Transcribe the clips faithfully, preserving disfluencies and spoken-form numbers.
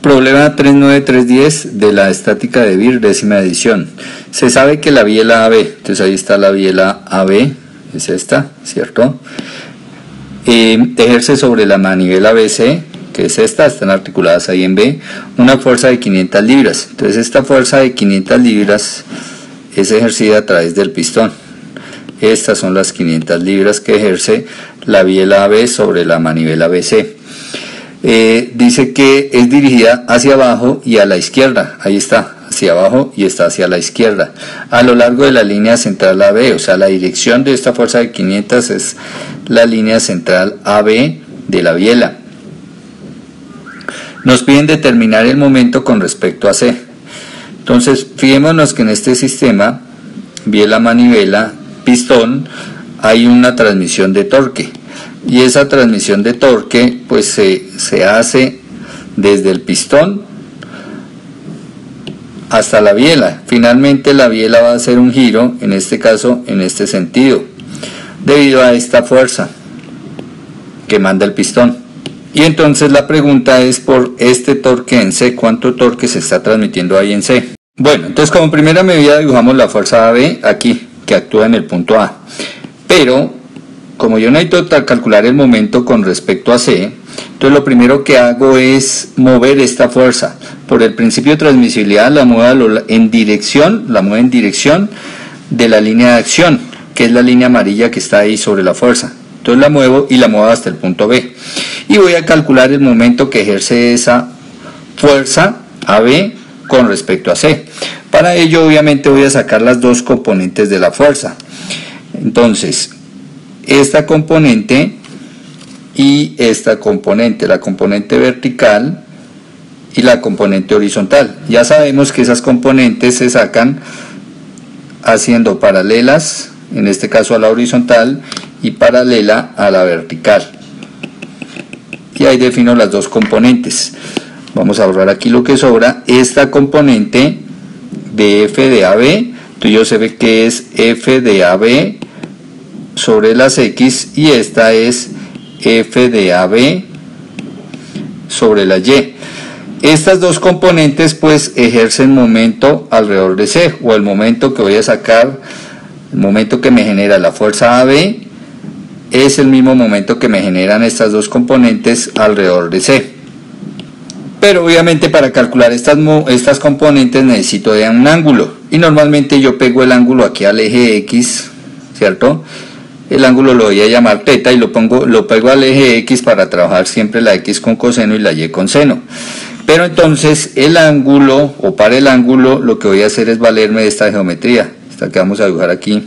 Problema tres nueve tres diez de la estática de Beer, décima edición. Se sabe que la biela A B, entonces ahí está la biela A B, es esta, ¿cierto? Eh, ejerce sobre la manivela B C, que es esta, están articuladas ahí en B, una fuerza de quinientas libras. Entonces esta fuerza de quinientas libras es ejercida a través del pistón. Estas son las quinientas libras que ejerce la biela A B sobre la manivela B C. Eh, dice que es dirigida hacia abajo y a la izquierda, ahí está, hacia abajo y está hacia la izquierda, a lo largo de la línea central A B, o sea, la dirección de esta fuerza de quinientas es la línea central A B de la biela. Nos piden determinar el momento con respecto a C. Entonces, fijémonos que en este sistema, biela, manivela, pistón, hay una transmisión de torque. Y esa transmisión de torque pues se, se hace desde el pistón hasta la biela. Finalmente la biela va a hacer un giro, en este caso en este sentido, debido a esta fuerza que manda el pistón. Y entonces la pregunta es por este torque en C, ¿cuánto torque se está transmitiendo ahí en C? Bueno, entonces como primera medida dibujamos la fuerza A B aquí, que actúa en el punto A. Pero como yo necesito calcular el momento con respecto a C, entonces lo primero que hago es mover esta fuerza. Por el principio de transmisibilidad la muevo en dirección, la muevo en dirección de la línea de acción, que es la línea amarilla que está ahí sobre la fuerza. Entonces la muevo y la muevo hasta el punto B. Y voy a calcular el momento que ejerce esa fuerza A B con respecto a C. Para ello obviamente voy a sacar las dos componentes de la fuerza. Entonces, esta componente y esta componente, la componente vertical y la componente horizontal. Ya sabemos que esas componentes se sacan haciendo paralelas, en este caso a la horizontal, y paralela a la vertical. Y ahí defino las dos componentes. Vamos a borrar aquí lo que sobra. Esta componente de F de A B, entonces yo sé que es F de A B sobre las X, y esta es F de A B sobre la Y. Estas dos componentes pues ejercen momento alrededor de C, o el momento que voy a sacar, el momento que me genera la fuerza A B es el mismo momento que me generan estas dos componentes alrededor de C. Pero obviamente para calcular estas, estas componentes necesito de un ángulo, y normalmente yo pego el ángulo aquí al eje X, ¿cierto? El ángulo lo voy a llamar teta y lo pongo, lo pego al eje X para trabajar siempre la X con coseno y la Y con seno. Pero entonces el ángulo, o para el ángulo, lo que voy a hacer es valerme de esta geometría, esta que vamos a dibujar aquí.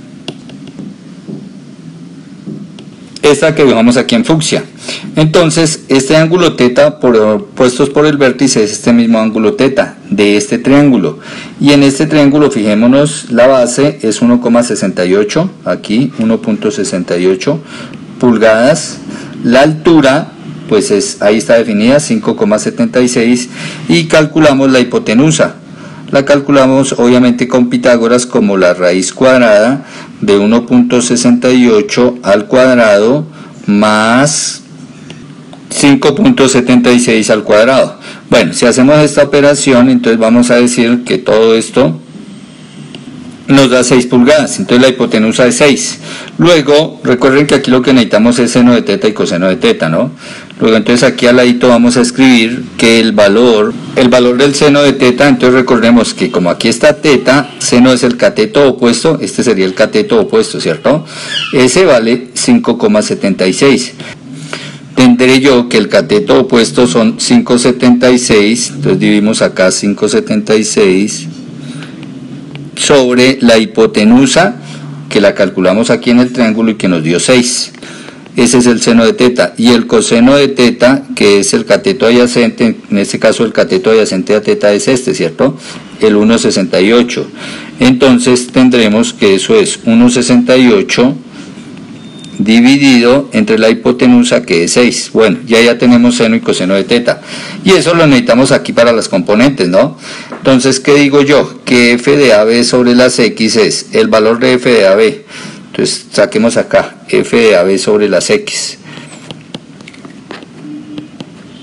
Esta que dibujamos aquí en fucsia. Entonces este ángulo teta por, puestos por el vértice es este mismo ángulo teta de este triángulo, y en este triángulo fijémonos, la base es uno coma sesenta y ocho, aquí uno punto sesenta y ocho pulgadas, la altura pues es, ahí está definida, cinco coma setenta y seis, y calculamos la hipotenusa. La calculamos obviamente con Pitágoras como la raíz cuadrada de uno punto sesenta y ocho al cuadrado más cinco punto setenta y seis al cuadrado. Bueno, si hacemos esta operación, entonces vamos a decir que todo esto nos da seis pulgadas, entonces la hipotenusa es seis. Luego, recuerden que aquí lo que necesitamos es seno de teta y coseno de teta, ¿no? Luego, entonces aquí al ladito vamos a escribir que el valor, el valor del seno de teta, entonces recordemos que como aquí está teta, seno es el cateto opuesto, este sería el cateto opuesto, ¿cierto? Ese vale cinco coma setenta y seis. Tendré yo que el cateto opuesto son cinco coma setenta y seis, entonces dividimos acá cinco coma setenta y seis sobre la hipotenusa, que la calculamos aquí en el triángulo y que nos dio seis. Ese es el seno de teta, y el coseno de teta, que es el cateto adyacente, en este caso el cateto adyacente a teta es este, ¿cierto? El uno coma sesenta y ocho. Entonces tendremos que eso es uno coma sesenta y ocho dividido entre la hipotenusa, que es seis. Bueno, ya ya tenemos seno y coseno de teta, y eso lo necesitamos aquí para las componentes, ¿no? Entonces, ¿qué digo yo? Que F de A B sobre las X es el valor de F de A B. Entonces saquemos acá F de A B sobre las X.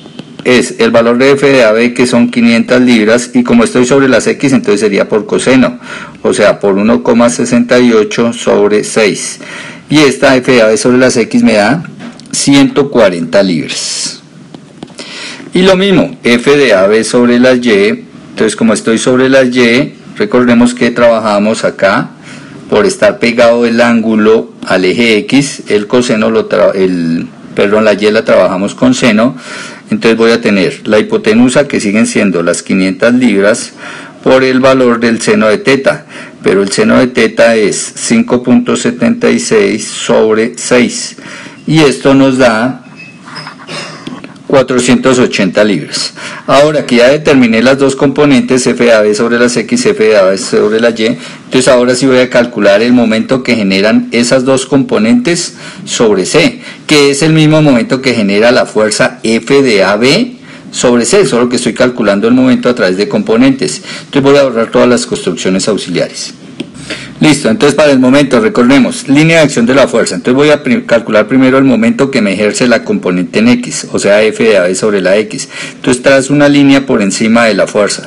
es el valor de F de A B, que son quinientas libras, y como estoy sobre las X, entonces sería por coseno, o sea, por uno coma sesenta y ocho sobre seis. Y esta F de A B sobre las X me da ciento cuarenta libras. Y lo mismo, F de A B sobre las Y, entonces como estoy sobre las Y, recordemos que trabajamos acá, por estar pegado el ángulo al eje X, el coseno, lo el, perdón, la Y la trabajamos con seno. Entonces voy a tener la hipotenusa, que siguen siendo las quinientas libras, por el valor del seno de teta, pero el seno de teta es cinco punto setenta y seis sobre seis, y esto nos da cuatrocientas ochenta libras. Ahora que ya determiné las dos componentes, F de A B sobre las X, F de A B sobre la Y, entonces ahora sí voy a calcular el momento que generan esas dos componentes sobre C, que es el mismo momento que genera la fuerza F de A B sobre C, solo que estoy calculando el momento a través de componentes. Entonces voy a borrar todas las construcciones auxiliares. Listo, entonces para el momento, recordemos, línea de acción de la fuerza. Entonces voy a prim- calcular primero el momento que me ejerce la componente en X, o sea, F de A B sobre la X. Entonces trazo una línea por encima de la fuerza.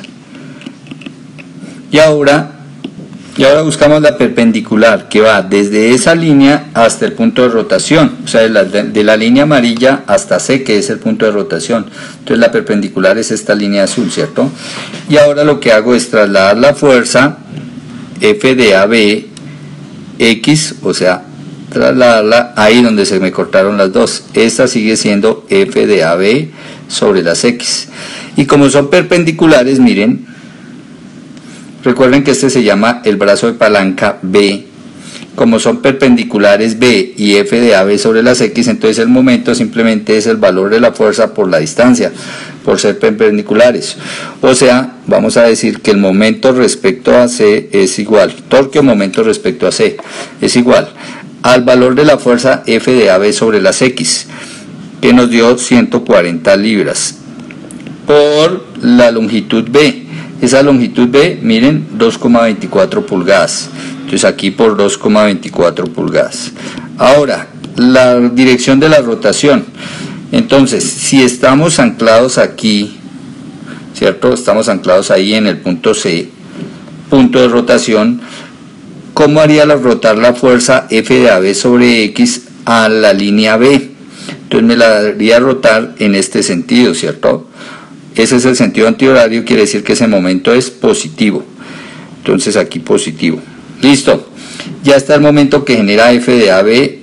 Y ahora, y ahora buscamos la perpendicular, que va desde esa línea hasta el punto de rotación, o sea, de la, de la línea amarilla hasta C, que es el punto de rotación. Entonces la perpendicular es esta línea azul, ¿cierto? Y ahora lo que hago es trasladar la fuerza F de A B X, o sea, trasladarla ahí donde se me cortaron las dos. Esta sigue siendo F de A B sobre las X. Y como son perpendiculares, miren, recuerden que este se llama el brazo de palanca B. Como son perpendiculares B y F de A B sobre las X, entonces el momento simplemente es el valor de la fuerza por la distancia, por ser perpendiculares. O sea, vamos a decir que el momento respecto a C es igual, torque o momento respecto a C es igual al valor de la fuerza F de A B sobre las X, que nos dio ciento cuarenta libras, por la longitud B. Esa longitud B, miren, dos coma veinticuatro pulgadas. Entonces aquí por dos coma veinticuatro pulgadas. Ahora, la dirección de la rotación. Entonces, si estamos anclados aquí, ¿cierto? Estamos anclados ahí en el punto C, punto de rotación. ¿Cómo haría la, rotar la fuerza F de A B sobre X a la línea B? Entonces me la haría rotar en este sentido, ¿cierto? Ese es el sentido antihorario, quiere decir que ese momento es positivo. Entonces aquí positivo. Listo. Ya está el momento que genera F de A B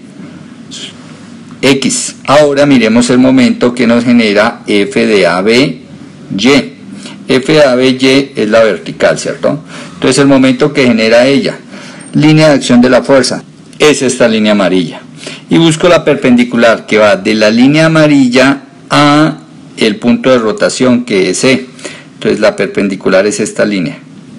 X. Ahora miremos el momento que nos genera F de A B Y. F de A B Y es la vertical, ¿cierto? Entonces el momento que genera ella. Línea de acción de la fuerza. Es esta línea amarilla. Y busco la perpendicular que va de la línea amarilla a el punto de rotación, que es C. Entonces la perpendicular es esta línea.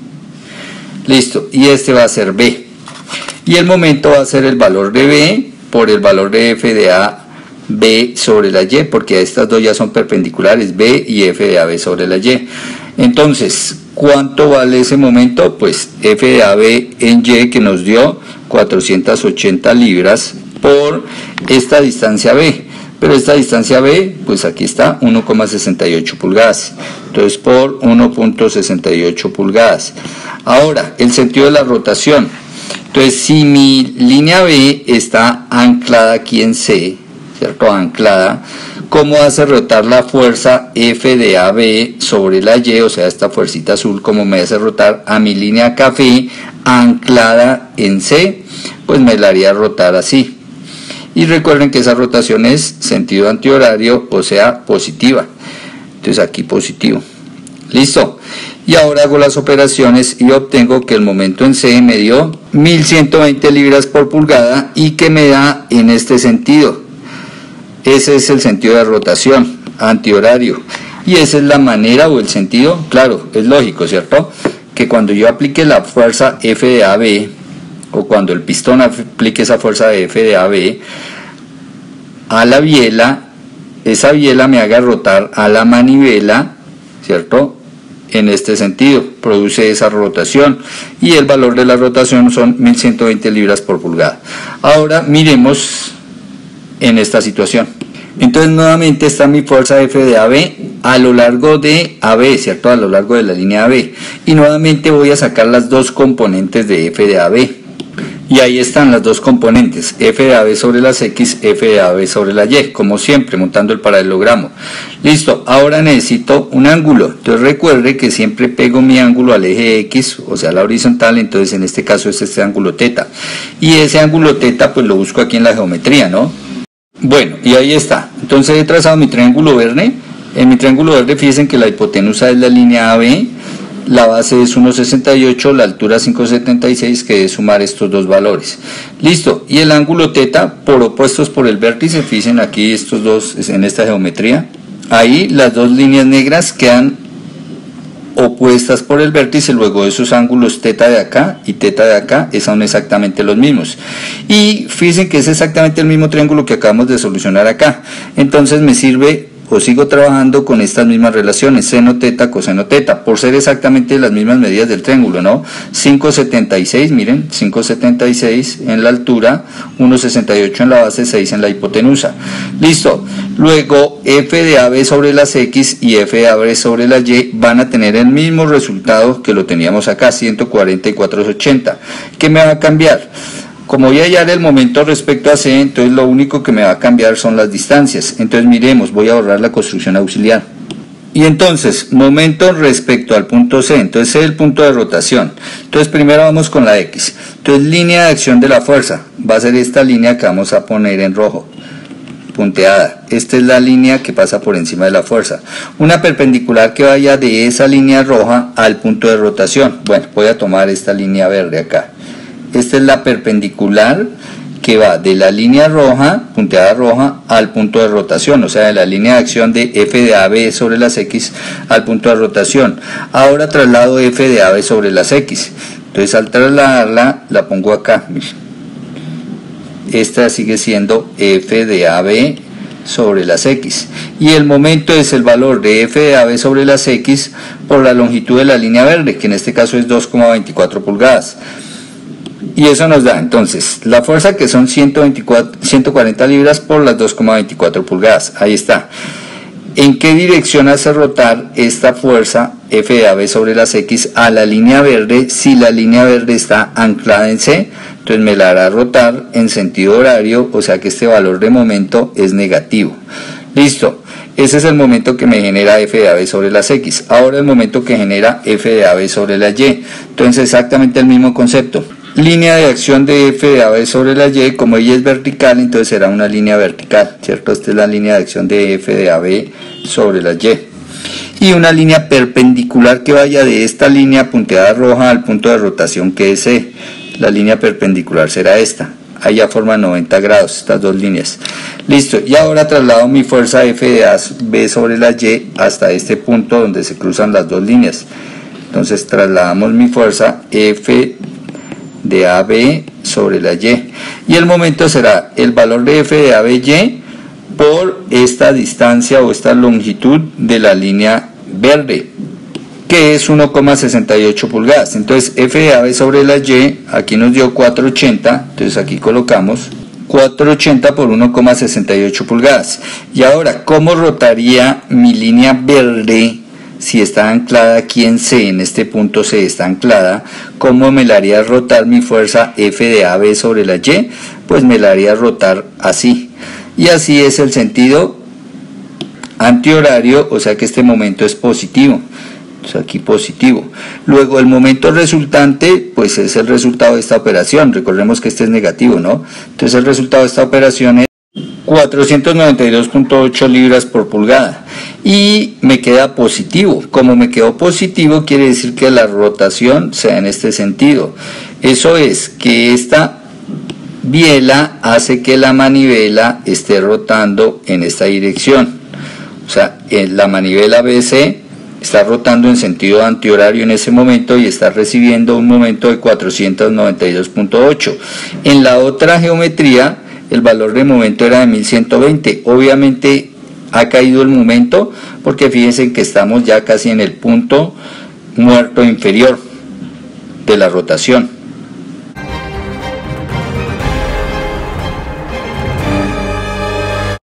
Listo, y este va a ser B. Y el momento va a ser el valor de B por el valor de F de A B sobre la Y, porque estas dos ya son perpendiculares, B y F de A B sobre la Y. Entonces, ¿cuánto vale ese momento? Pues F de A B en Y, que nos dio cuatrocientas ochenta libras por esta distancia B. Pero esta distancia B, pues aquí está, uno coma sesenta y ocho pulgadas. Entonces por uno punto sesenta y ocho pulgadas. Ahora, el sentido de la rotación. Entonces, si mi línea B está anclada aquí en C, ¿cierto? Anclada, ¿cómo hace rotar la fuerza F de A B sobre la Y? O sea, esta fuercita azul, ¿cómo me hace rotar a mi línea café anclada en C? Pues me la haría rotar así. Y recuerden que esa rotación es sentido antihorario, o sea, positiva. Entonces aquí positivo. Listo. Y ahora hago las operaciones y obtengo que el momento en C me dio mil ciento veinte libras por pulgada y que me da en este sentido. Ese es el sentido de rotación, antihorario. Y esa es la manera o el sentido, claro, es lógico, ¿cierto? Que cuando yo aplique la fuerza F de A B, o cuando el pistón aplique esa fuerza de F de A B a la biela, esa biela me haga rotar a la manivela, ¿cierto? En este sentido, produce esa rotación y el valor de la rotación son mil ciento veinte libras por pulgada. Ahora miremos en esta situación. Entonces nuevamente está mi fuerza F de A B a lo largo de A B, ¿cierto? A lo largo de la línea A B. Y nuevamente voy a sacar las dos componentes de f de A B. Y ahí están las dos componentes, f de A B sobre las x, f de A B sobre la y, como siempre, montando el paralelogramo. Listo, ahora necesito un ángulo. Entonces recuerde que siempre pego mi ángulo al eje X, o sea, la horizontal, entonces en este caso es este ángulo teta. Y ese ángulo teta pues lo busco aquí en la geometría, ¿no? Bueno, y ahí está. Entonces he trazado mi triángulo verde. En mi triángulo verde fíjense que la hipotenusa es la línea A B. La base es uno sesenta y ocho, la altura cinco setenta y seis, que es sumar estos dos valores. Listo, y el ángulo teta por opuestos por el vértice, fíjense aquí estos dos en esta geometría. Ahí las dos líneas negras quedan opuestas por el vértice, luego esos ángulos teta de acá y teta de acá son exactamente los mismos. Y fíjense que es exactamente el mismo triángulo que acabamos de solucionar acá. Entonces me sirve, o sigo trabajando con estas mismas relaciones, seno teta, coseno teta, por ser exactamente las mismas medidas del triángulo, ¿no? cinco setenta y seis, miren, cinco setenta y seis en la altura, uno sesenta y ocho en la base, seis en la hipotenusa. Listo. Luego, f de A B sobre las x y f de A B sobre la y van a tener el mismo resultado que lo teníamos acá, ciento cuarenta y cuatro ochenta. ¿Qué me va a cambiar? Como voy a hallar el momento respecto a C, entonces lo único que me va a cambiar son las distancias. Entonces miremos, voy a borrar la construcción auxiliar. Y entonces, momento respecto al punto C, entonces C es el punto de rotación. Entonces primero vamos con la X. Entonces línea de acción de la fuerza, va a ser esta línea que vamos a poner en rojo, punteada. Esta es la línea que pasa por encima de la fuerza. Una perpendicular que vaya de esa línea roja al punto de rotación. Bueno, voy a tomar esta línea verde acá. Esta es la perpendicular que va de la línea roja, punteada roja, al punto de rotación, o sea, de la línea de acción de f de A B sobre las x al punto de rotación. Ahora traslado f de A B sobre las x. Entonces al trasladarla, la pongo acá. Esta sigue siendo f de A B sobre las x. Y el momento es el valor de f de A B sobre las x por la longitud de la línea verde, que en este caso es dos coma veinticuatro pulgadas. Y eso nos da entonces la fuerza, que son ciento veinticuatro, ciento cuarenta libras por las dos coma veinticuatro pulgadas. Ahí está. ¿En qué dirección hace rotar esta fuerza f de A B sobre las x a la línea verde? Si la línea verde está anclada en C, entonces me la hará rotar en sentido horario, o sea que este valor de momento es negativo. Listo. Ese es el momento que me genera f de A B sobre las x. Ahora el momento que genera f de A B sobre la y. Entonces exactamente el mismo concepto. Línea de acción de f de A B sobre la y, como ella es vertical, entonces será una línea vertical, ¿cierto? Esta es la línea de acción de f de A B sobre la y. Y una línea perpendicular que vaya de esta línea punteada roja al punto de rotación que es C. La línea perpendicular será esta. Ahí ya forman noventa grados estas dos líneas. Listo, y ahora traslado mi fuerza f de A B sobre la y hasta este punto donde se cruzan las dos líneas. Entonces trasladamos mi fuerza f de A B sobre la y. Y el momento será el valor de f de A B y por esta distancia o esta longitud de la línea verde, que es uno coma sesenta y ocho pulgadas. Entonces f de A B sobre la y, aquí nos dio cuatrocientos ochenta, entonces aquí colocamos cuatrocientos ochenta por uno coma sesenta y ocho pulgadas. Y ahora, ¿cómo rotaría mi línea verde si está anclada aquí en C? En este punto C está anclada. ¿Cómo me la haría rotar mi fuerza f de A B sobre la y? Pues me la haría rotar así. Y así es el sentido antihorario, o sea que este momento es positivo. O sea, aquí positivo. Luego el momento resultante, pues es el resultado de esta operación. Recordemos que este es negativo, ¿no? Entonces el resultado de esta operación es cuatrocientos noventa y dos punto ocho libras por pulgada. Y me queda positivo. Como me quedó positivo, quiere decir que la rotación sea en este sentido. Eso es que esta biela hace que la manivela esté rotando en esta dirección. O sea, en la manivela B C está rotando en sentido antihorario en ese momento y está recibiendo un momento de cuatrocientos noventa y dos punto ocho. En la otra geometría, el valor de momento era de mil ciento veinte. Obviamente ha caído el momento porque fíjense que estamos ya casi en el punto muerto inferior de la rotación.